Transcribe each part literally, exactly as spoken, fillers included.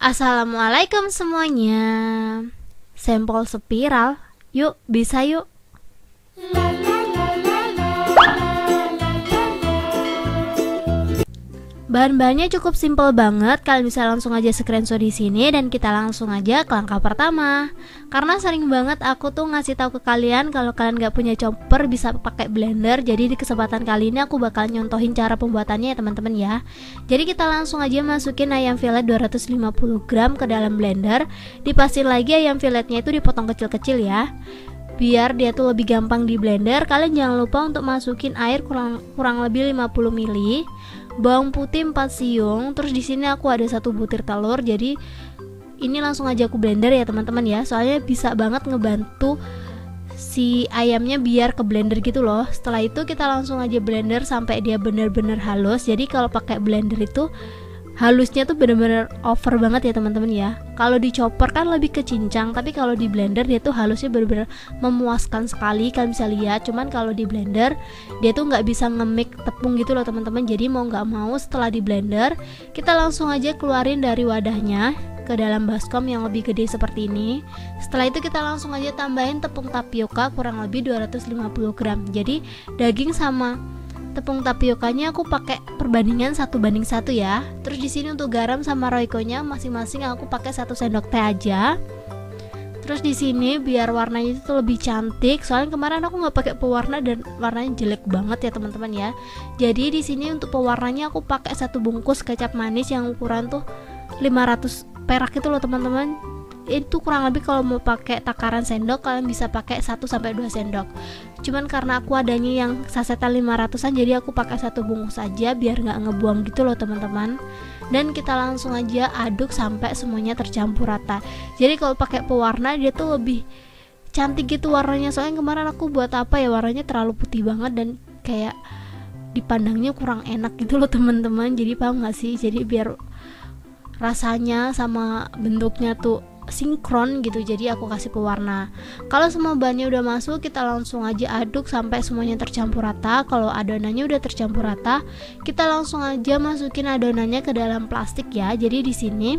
Assalamualaikum semuanya. Sampel spiral. Yuk, bisa yuk. Bahan-bahannya cukup simple banget. Kalian bisa langsung aja screenshot di sini dan kita langsung aja ke langkah pertama. Karena sering banget aku tuh ngasih tahu ke kalian kalau kalian gak punya chopper bisa pakai blender. Jadi di kesempatan kali ini aku bakal nyontohin cara pembuatannya ya teman-teman ya. Jadi kita langsung aja masukin ayam fillet dua ratus lima puluh gram ke dalam blender. Dipastiin lagi ayam filletnya itu dipotong kecil-kecil ya, biar dia tuh lebih gampang di blender. Kalian jangan lupa untuk masukin air kurang kurang lebih lima puluh mililiter, bawang putih empat siung, terus di sini aku ada satu butir telur. Jadi ini langsung aja aku blender ya teman-teman ya, soalnya bisa banget ngebantu si ayamnya biar ke blender gitu loh. Setelah itu kita langsung aja blender sampai dia bener-bener halus. Jadi kalau pakai blender itu halusnya tuh bener-bener over banget ya teman-teman ya. Kalau di chopper kan lebih kecincang, tapi kalau di blender dia tuh halusnya bener-bener memuaskan sekali. Kalian bisa lihat, cuman kalau di blender dia tuh nggak bisa nge-mix tepung gitu loh teman-teman. Jadi mau nggak mau setelah di blender kita langsung aja keluarin dari wadahnya ke dalam baskom yang lebih gede seperti ini. Setelah itu kita langsung aja tambahin tepung tapioka kurang lebih dua ratus lima puluh gram. Jadi daging sama tepung tapiokanya aku pakai perbandingan satu banding satu ya. Terus di sini untuk garam sama royconya masing-masing aku pakai satu sendok teh aja. Terus di sini biar warnanya itu lebih cantik, soalnya kemarin aku nggak pakai pewarna dan warnanya jelek banget ya teman-teman ya. Jadi di sini untuk pewarnanya aku pakai satu bungkus kecap manis yang ukuran tuh lima ratus perak itu loh teman-teman. Itu kurang lebih kalau mau pakai takaran sendok kalian bisa pakai satu sampai dua sendok. Cuman karena aku adanya yang sasetan lima ratusan, jadi aku pakai satu bungkus aja biar nggak ngebuang gitu loh teman-teman. Dan kita langsung aja aduk sampai semuanya tercampur rata. Jadi kalau pakai pewarna dia tuh lebih cantik gitu warnanya. Soalnya kemarin aku buat apa ya, warnanya terlalu putih banget dan kayak dipandangnya kurang enak gitu loh teman-teman. Jadi paham nggak sih? Jadi biar rasanya sama bentuknya tuh sinkron gitu, jadi aku kasih pewarna. Kalau semua bahannya udah masuk, kita langsung aja aduk sampai semuanya tercampur rata. Kalau adonannya udah tercampur rata, kita langsung aja masukin adonannya ke dalam plastik ya. Jadi di sini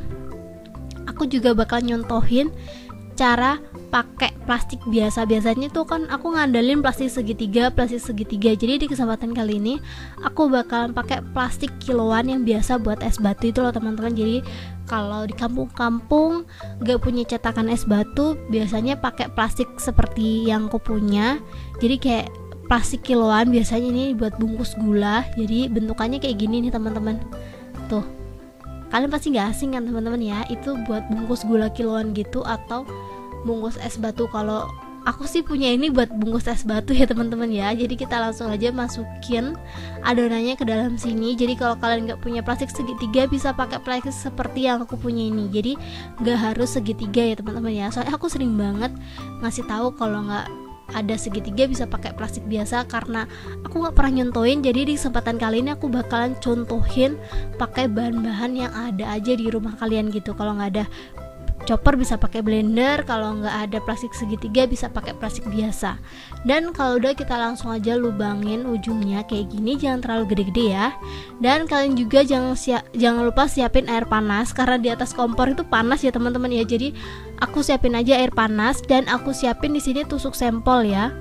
aku juga bakal nyontohin cara pakai plastik biasa. Biasanya tuh kan aku ngandelin plastik segitiga, plastik segitiga. Jadi di kesempatan kali ini aku bakalan pakai plastik kiloan yang biasa buat es batu itu loh teman-teman. Jadi kalau di kampung-kampung gak punya cetakan es batu, biasanya pakai plastik seperti yang aku punya. Jadi kayak plastik kiloan, biasanya ini buat bungkus gula. Jadi bentukannya kayak gini nih teman-teman. Tuh, kalian pasti gak asing kan teman-teman ya, itu buat bungkus gula kiloan gitu atau bungkus es batu. Kalau aku sih punya ini buat bungkus es batu ya teman-teman ya. Jadi kita langsung aja masukin adonannya ke dalam sini. Jadi kalau kalian nggak punya plastik segitiga bisa pakai plastik seperti yang aku punya ini. Jadi nggak harus segitiga ya teman-teman ya. Soalnya aku sering banget ngasih tahu kalau nggak ada segitiga bisa pakai plastik biasa, karena aku nggak pernah nyontoin. Jadi di kesempatan kali ini aku bakalan contohin pakai bahan-bahan yang ada aja di rumah kalian gitu. Kalau nggak ada chopper bisa pakai blender, kalau nggak ada plastik segitiga bisa pakai plastik biasa. Dan kalau udah kita langsung aja lubangin ujungnya kayak gini, jangan terlalu gede-gede ya. Dan kalian juga jangan siap, jangan lupa siapin air panas karena di atas kompor itu panas ya teman-teman ya. Jadi aku siapin aja air panas dan aku siapin di sini tusuk sampel ya.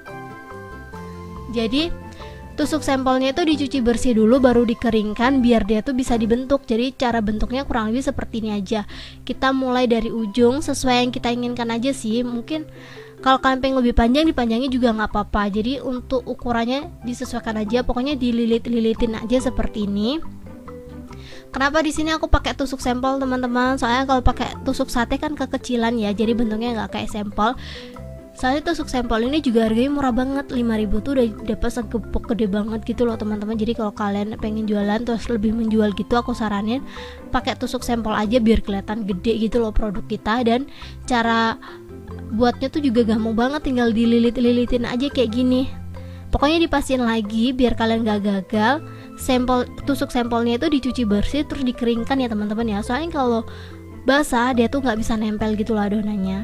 Jadi tusuk sampelnya itu dicuci bersih dulu baru dikeringkan biar dia tuh bisa dibentuk. Jadi cara bentuknya kurang lebih seperti ini aja. Kita mulai dari ujung sesuai yang kita inginkan aja sih. Mungkin kalau kalian pengen lebih panjang dipanjangin juga nggak apa-apa. Jadi untuk ukurannya disesuaikan aja. Pokoknya dililit-lilitin aja seperti ini. Kenapa di sini aku pakai tusuk sampel teman-teman? Soalnya kalau pakai tusuk sate kan kekecilan ya. Jadi bentuknya nggak kayak sampel. Soalnya tusuk sampel ini juga harganya murah banget, lima ribu tuh udah dapat segepok gede banget gitu loh teman-teman. Jadi kalau kalian pengen jualan terus lebih menjual gitu, aku saranin pakai tusuk sampel aja biar kelihatan gede gitu loh produk kita. Dan cara buatnya tuh juga gampang banget, tinggal dililit-lilitin aja kayak gini. Pokoknya dipastiin lagi biar kalian gak gagal. Sampel tusuk sampelnya itu dicuci bersih terus dikeringkan ya teman-teman ya. Soalnya kalau basah dia tuh nggak bisa nempel gitu loh adonannya.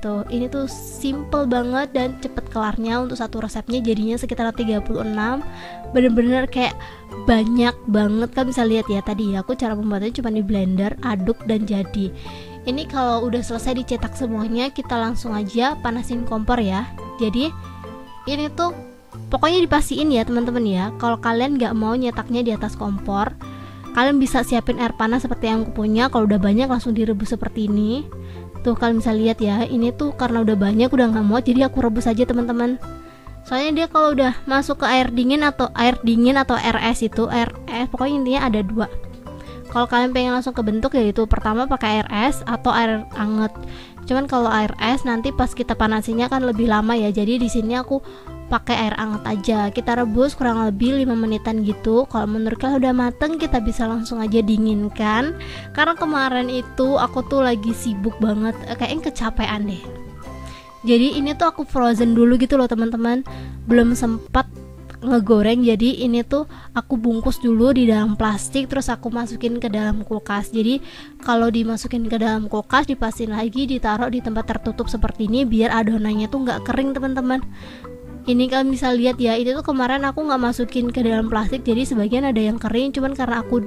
gitu. Ini tuh simple banget dan cepet kelarnya. Untuk satu resepnya jadinya sekitar tiga puluh enam. Bener-bener kayak banyak banget. Kan bisa lihat ya tadi ya, aku cara pembuatannya cuma di blender, aduk dan jadi. Ini kalau udah selesai dicetak semuanya, kita langsung aja panasin kompor ya. Jadi ini tuh pokoknya dipastiin ya teman-teman ya, kalau kalian nggak mau nyetaknya di atas kompor, kalian bisa siapin air panas seperti yang aku punya. Kalau udah banyak langsung direbus seperti ini. Tuh kalian bisa lihat ya, ini tuh karena udah banyak udah nggak muat, jadi aku rebus aja teman-teman. Soalnya dia kalau udah masuk ke air dingin atau air dingin atau R S itu, R S pokoknya intinya ada dua. Kalau kalian pengen langsung kebentuk ya itu pertama pakai air es atau air anget. Cuman kalau air es nanti pas kita panasinya kan lebih lama ya. Jadi di sini aku pakai air anget aja. Kita rebus kurang lebih lima menitan gitu. Kalau menurut kalian udah mateng, kita bisa langsung aja dinginkan. Karena kemarin itu aku tuh lagi sibuk banget, kayaknya kecapean deh. Jadi ini tuh aku frozen dulu gitu loh teman-teman. Belum sempat ngegoreng, jadi ini tuh aku bungkus dulu di dalam plastik, terus aku masukin ke dalam kulkas. Jadi kalau dimasukin ke dalam kulkas, dipastiin lagi ditaruh di tempat tertutup seperti ini biar adonannya tuh nggak kering teman-teman. Ini kalian bisa lihat ya, ini tuh kemarin aku nggak masukin ke dalam plastik, jadi sebagian ada yang kering, cuman karena aku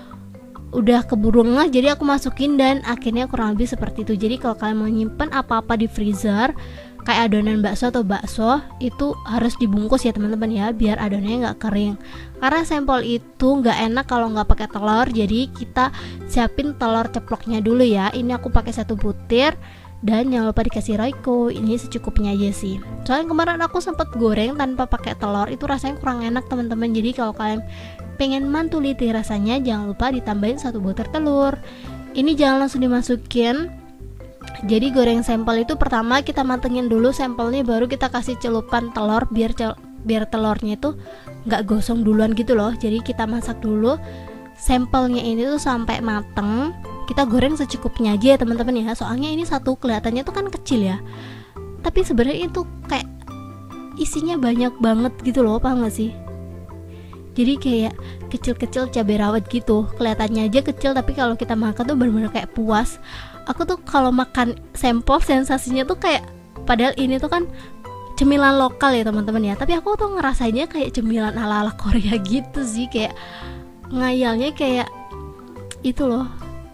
udah keburu ngeh jadi aku masukin dan akhirnya kurang lebih seperti itu. Jadi kalau kalian mau nyimpen apa-apa di freezer kayak adonan bakso atau bakso, itu harus dibungkus ya teman-teman ya, biar adonannya nggak kering. Karena sampel itu nggak enak kalau nggak pakai telur, jadi kita siapin telur ceploknya dulu ya. Ini aku pakai satu butir dan jangan lupa dikasih Royco. Ini secukupnya aja sih. Soalnya kemarin aku sempat goreng tanpa pakai telur, itu rasanya kurang enak teman-teman. Jadi kalau kalian pengen mantuliti rasanya, jangan lupa ditambahin satu butir telur. Ini jangan langsung dimasukin. Jadi goreng sampel itu pertama kita matengin dulu sampelnya, baru kita kasih celupan telur biar cel- biar telurnya itu nggak gosong duluan gitu loh. Jadi kita masak dulu sampelnya ini tuh sampai mateng. Kita goreng secukupnya aja ya teman-teman ya. Soalnya ini satu kelihatannya tuh kan kecil ya, tapi sebenarnya itu kayak isinya banyak banget gitu loh, paham gak sih? Jadi kayak kecil-kecil cabai rawit gitu, kelihatannya aja kecil tapi kalau kita makan tuh benar-benar kayak puas. Aku tuh kalau makan sampel sensasinya tuh kayak, padahal ini tuh kan cemilan lokal ya teman-teman ya, tapi aku tuh ngerasainnya kayak cemilan ala-ala Korea gitu sih. Kayak ngayalnya kayak itu loh,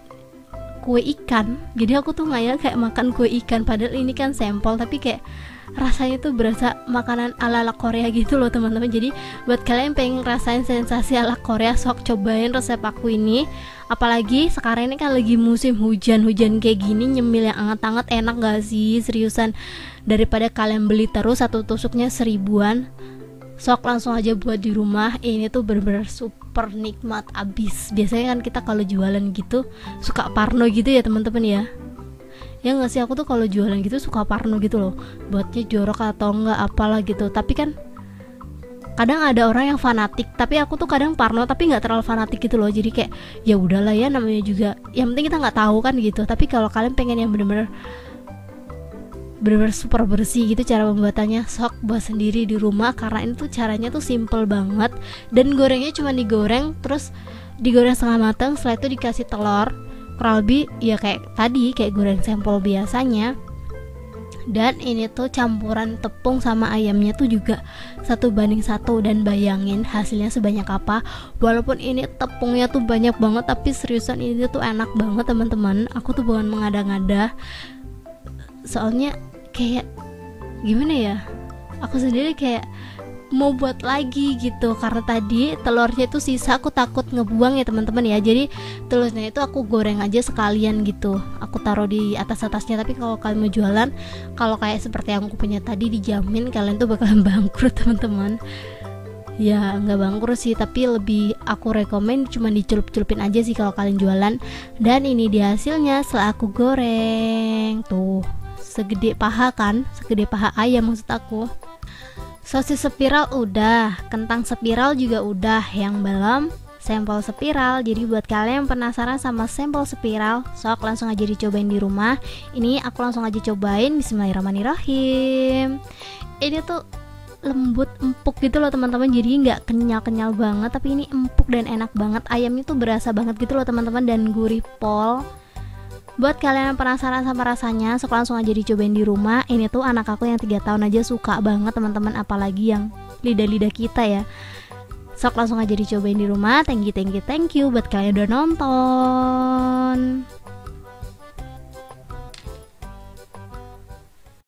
kue ikan. Jadi aku tuh ngayal kayak makan kue ikan, padahal ini kan sampel tapi kayak rasanya tuh berasa makanan ala-ala Korea gitu loh teman-teman. Jadi buat kalian yang pengen rasain sensasi ala Korea, sok cobain resep aku ini. Apalagi sekarang ini kan lagi musim hujan-hujan kayak gini, nyemil yang anget-anget enak gak sih? Seriusan, daripada kalian beli terus satu tusuknya seribuan, sok langsung aja buat di rumah. Ini tuh bener-bener super nikmat abis. Biasanya kan kita kalau jualan gitu suka parno gitu ya teman-teman ya. Ya nggak sih, aku tuh kalau jualan gitu suka parno gitu loh, buatnya jorok atau enggak apalah gitu. Tapi kan kadang ada orang yang fanatik, tapi aku tuh kadang parno tapi nggak terlalu fanatik gitu loh. Jadi kayak ya udahlah ya, namanya juga yang penting kita nggak tahu kan gitu. Tapi kalau kalian pengen yang bener-bener bener-bener super bersih gitu cara pembuatannya, sok buat sendiri di rumah. Karena ini tuh caranya tuh simple banget, dan gorengnya cuma digoreng terus digoreng setengah matang, setelah itu dikasih telur kurang lebih ya kayak tadi, kayak goreng sampel biasanya. Dan ini tuh campuran tepung sama ayamnya tuh juga satu banding satu, dan bayangin hasilnya sebanyak apa. Walaupun ini tepungnya tuh banyak banget, tapi seriusan ini tuh enak banget teman-teman. Aku tuh bukan mengada-ngada, soalnya kayak gimana ya, aku sendiri kayak mau buat lagi gitu. Karena tadi telurnya itu sisa, aku takut ngebuang ya teman-teman ya. Jadi telurnya itu aku goreng aja sekalian gitu, aku taruh di atas-atasnya. Tapi kalau kalian mau jualan, kalau kayak seperti yang aku punya tadi, dijamin kalian tuh bakalan bangkrut teman-teman. Ya nggak bangkrut sih, tapi lebih aku rekomen cuma dicelup-celupin aja sih kalau kalian jualan. Dan ini dia hasilnya setelah aku goreng. Tuh segede paha kan, segede paha ayam maksud aku. Sosis spiral udah, kentang spiral juga udah. Yang belum sampel spiral. Jadi buat kalian yang penasaran sama sampel spiral, sok langsung aja dicobain di rumah. Ini aku langsung aja cobain. Bismillahirrahmanirrahim. Ini tuh lembut empuk gitu loh teman-teman, jadi nggak kenyal-kenyal banget, tapi ini empuk dan enak banget. Ayamnya tuh berasa banget gitu loh teman-teman, dan gurih pol. Buat kalian yang penasaran sama rasanya, sok langsung aja dicobain di rumah. Ini tuh anak aku yang tiga tahun aja suka banget teman-teman, apalagi yang lidah-lidah kita ya. Sok langsung aja dicobain di rumah. Thank you, thank you, thank you buat kalian udah nonton.